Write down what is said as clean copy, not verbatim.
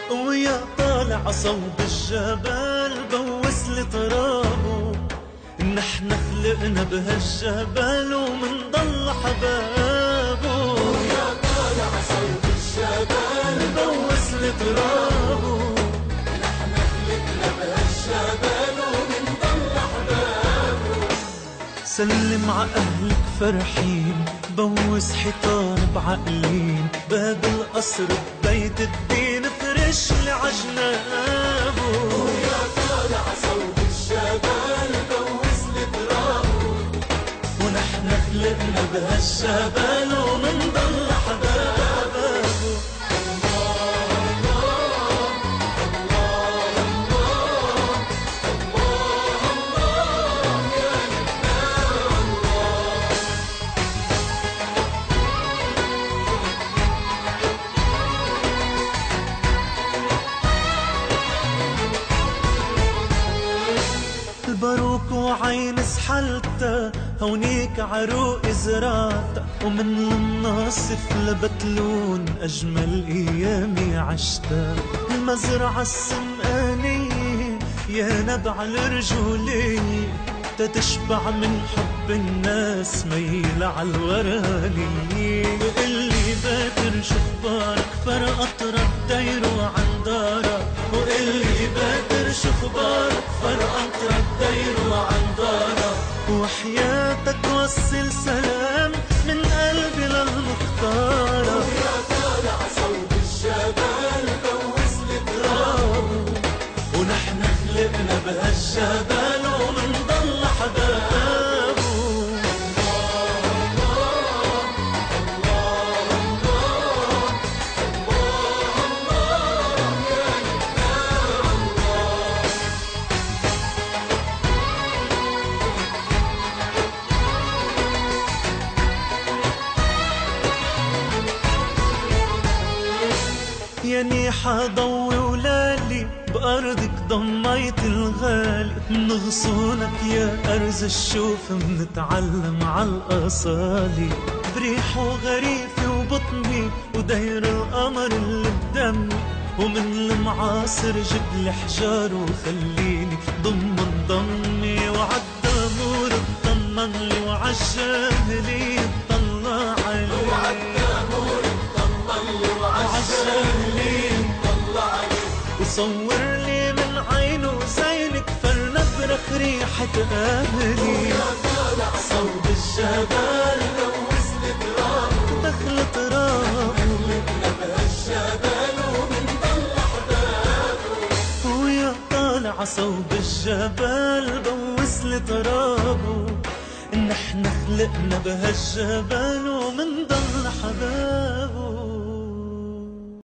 ويا طالع صوب الجبل بوس لي ترابه، نحن خلقنا بهالجبل ومنضل حبابه. ويا طالع صوب الجبل بوس لي ترابه، نحن خلقنا بهالجبل ومنضل حبابه. سلم ع أهلك فرحين بوس حيطان بعقلين، باب القصر ببيت الدين فرش لي عجنابه. ويا طالع صوب الجبل بوس لي ترابه، ونحن خلقنا بهالجبل ومنضل حبابه. الباروك وعين سحلتا هونيك عروق زراتا، ومن الناصف لبتلون أجمل أيامي عشتا. المزرعة السمقانية يا نبع الرجولية، تتشبع من حب الناس ميلة عالورانية. وقلي باكر شخبارك فرقت رديرو عن دارك، وقلي باكر شخبارك فرقت رديرو عن دارك. وحياتك وصل سلام من قلبي للمختارة. ويا طالع صوب الجبل بوس لي ترابه، ونحن خلقنا بهالجبل ومنضل حبابه. ياني حضوي ولالي بأرضك ضميت الغالي، من غصونك يا أرز الشوف منتعلم عالأصالي. بريح وغريفي وبطني ودير القمر اللي بدمي، ومن المعاصر جبلي حجار وخليني ضمي. وعالدامور اطمن لي وعالجاهلي اطلع علي، وعالدامور اطمن لي وعالجاهلي اطلع علي. وصور لي من عينه زينك فلنبرخ ريحة أهلي. ويا طالع صوب الجبل بوس لي ترابه، دخل ترابه خلقنا بهالجبل ومنضل حبابه. ويا طالع صوب الجبل بوس لي ترابه، نحن خلقنا بهالجبل ومن